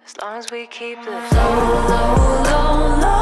as long as we keep the flow low, low, low.